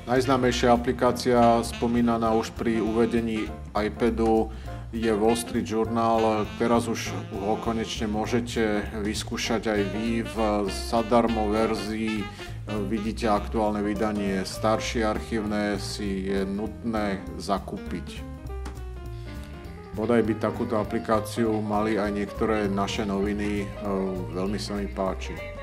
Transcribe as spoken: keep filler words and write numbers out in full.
Najznámejšia aplikácia spomínaná už pri uvedení iPadu je Wall Street Journal. Teraz už ho konečne môžete vyskúšať aj vy v zadarmo verzii. Vidíte aktuálne vydanie, staršie archívne si je nutné zakúpiť. Bodaj by takúto aplikáciu mali aj niektoré naše noviny, veľmi sa mi páči.